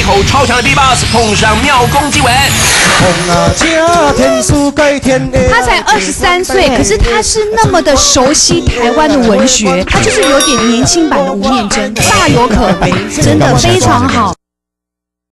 口超强的 B-box， 碰上妙攻击吻。 他才23岁，可是他是那么的熟悉台湾的文学，他就是有点年轻版的吴念真，大有可为，真的非常好。